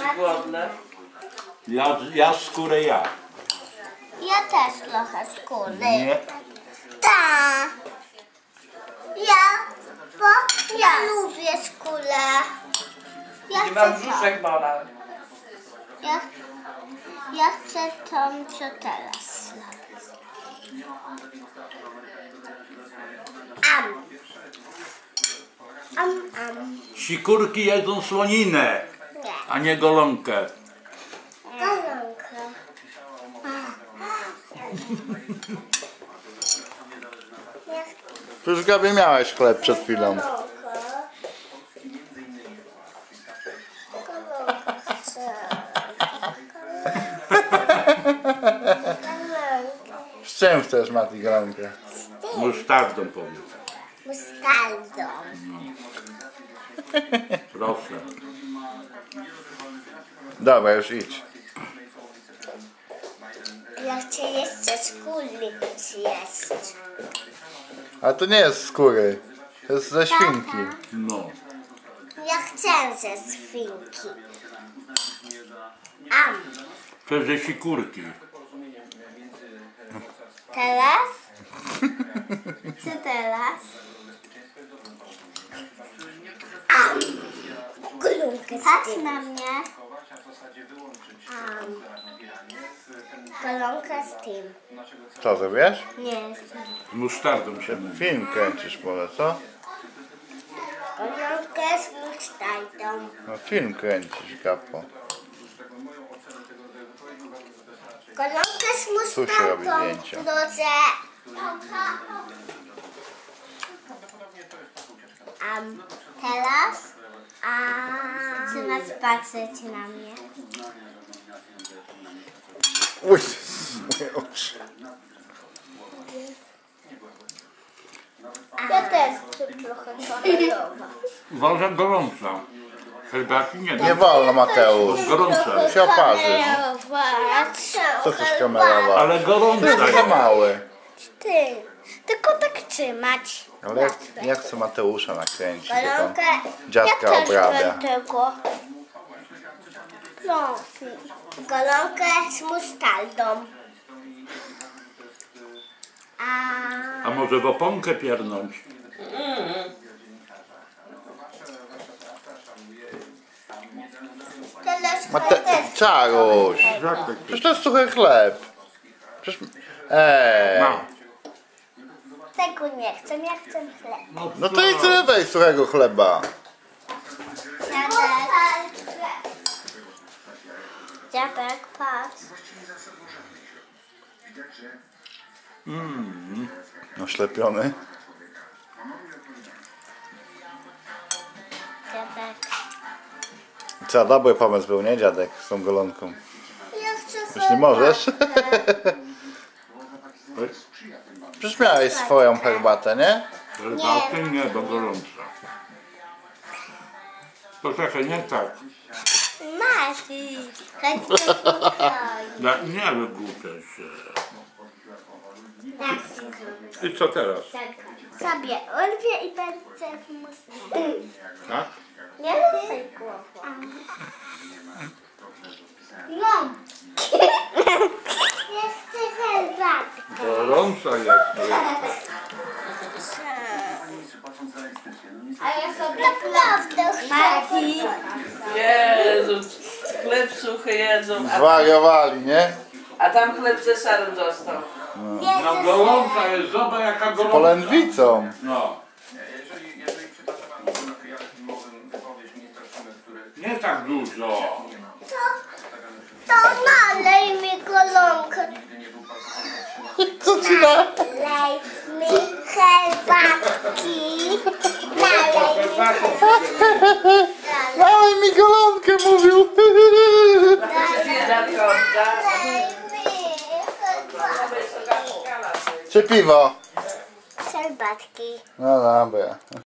głodne. Ja skórę ja. Ja też trochę skóry. Nie. Tak. Ja lubię skórę. Nie mam brzuszek bolał. Ja chcę tą, co teraz. Sikurki jedzą słoninę, a nie golonkę. Golonkę. Przecież Gabi miałeś chleb przed chwilą. Z czym chcesz, Mati, golonkę? Musztardą powiedz. Mustardą. Proszę. Dobra, już idź. Ja chcę jeszcze skóry zjeść. Ale to nie jest skóry. To jest ze świnki. No. Ja chcę ze świnki. To ze sikurki. Teraz? Co teraz? Golonkę z Patrz na mnie. Golonkę z tym. Co zrobisz? Nie. Z musztardą się mówi. Film kręcisz może, co? Golonkę z musztardą. No film kręcisz, Gapo. Golonkę z musztardą. Tu się robi zdjęcia. Drodze. Teraz? Trzeba patrzeć na mnie. Uj, moje oczy. Ja też chcę trochę kolorowa. Uważam gorąca. Herbatki nie Nie da. wolno, Mateusz. Gorąca. Się oparzysz. Co chcesz kamerować? Ale gorąca Jest za jest. mały. Ty, tylko tak trzymać. Ale ja chcę Mateusza nakręcić. Golonkę. Dziadka ja też obrabia. tego. No. Golonkę z musztardą. A może w oponkę piernąć? Czaruś. Przecież to jest suchy chleb. Przecież... No. Tego nie chcę, ja chcę chleb. No to idź sobie weź suchego chleba. Dziadek, patrz. Oślepiony. Dziadek. Co, dobry pomysł był, nie, dziadek, z tą golonką? Ja chcę Już nie możesz? Przecież miałeś swoją herbatę, nie? Herbatkę nie, bo gorąca. Poczekaj, nie tak. Masz. Nie wygłupiaj się. I co teraz? Sobie urwię i będę w muszce. Tak? Nie ruszaj głową. No. Jeszcze herbatkę. Gorąca jest. A ja sobie naprawdę chcę. Jezu, chleb suchy jedzą, Zwariowali, nie? a tam chleb ze serem został. No gorąca jest, zobacz jaka Z gorąca. polędwicą. No. Nie tak dużo. To nalej mi golonkę. Co ci da? Nalej mi herbatki. Nalej mi Dawaj mi golonkę, mówił. Dziadko, Czy piwo? herbatki. No dobra.